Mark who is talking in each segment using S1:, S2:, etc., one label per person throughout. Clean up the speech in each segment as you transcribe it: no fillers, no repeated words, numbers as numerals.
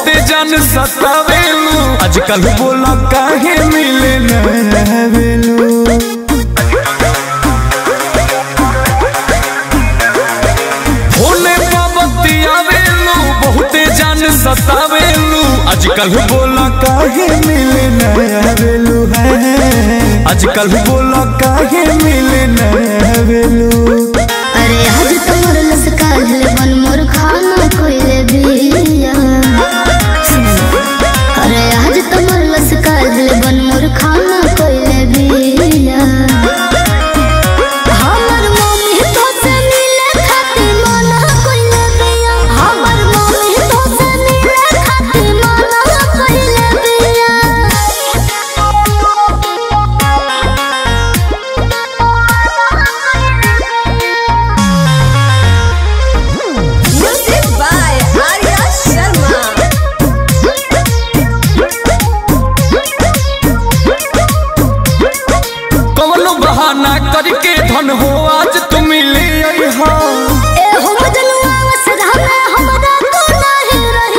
S1: बहुते जान सतावेलू आजकल बोला काहे मिले न वेलू होने बाबती आवेलू बहुते जान सतावेलू आजकल बोला काहे मिले न वेलू है आजकल बोला काहे मिले न वेलू।
S2: अरे आज तोर लसकाल बन मोर खाना कोइले बिया अरे आज तोर लसकाल बन मोर खाना कोइले बिया हमर मम्मी तो से मिले खातिर मना कोइले बिया हमर मम्मी तो से मिले खातिर मना कोइले बिया।
S3: Music by Arya Sharma.
S1: कौनो बहाना करके धन हो आज तुम ले आई हो
S2: ए हो मजनुआ वसरा में हमरा तो नहीं रही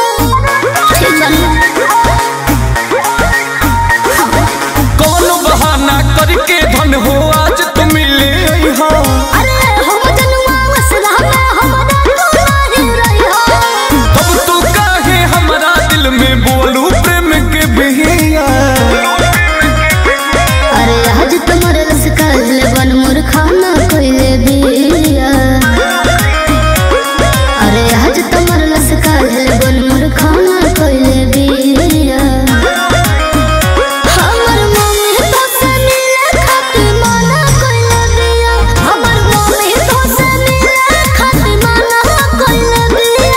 S2: हो
S1: कौनो बहाना करके धन हो आज तुम ले आई हो
S2: अरे हो मजनुआ वसरा में हमरा तो नहीं रही हो
S1: अब तू काहे हमारा दिल में बोलू प्रेम के बिहिया
S2: अरे आज तुम्हारे रसकाल बन मोर खाना कोइले बिया अरे आज तुम्हारे रसकाल बन मोर खाना कोइले बिया हमर मम्मी तो से मिले खातिर मना कोइले बिया हमर मम्मी तो से मिले खातिर मना कोइले बिया।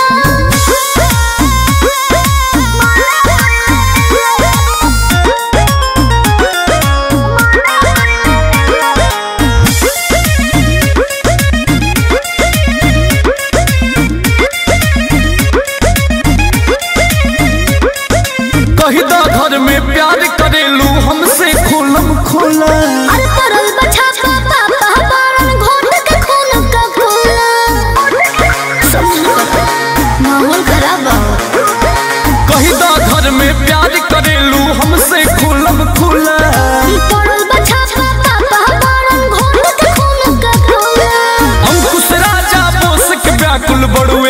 S1: कही दा घर में प्यार करेलू हमसे खोलम खोला
S2: अरे तरल बछा पापा बारन घोट के खून का खोला माहौल खराब हो
S1: कही दा घर में प्यार करेलू हमसे खोलम खोला
S2: तरल बछा पापा बारन घोट के खून का खोला
S1: अंकुश राजा बोस के व्याकुल बड़ू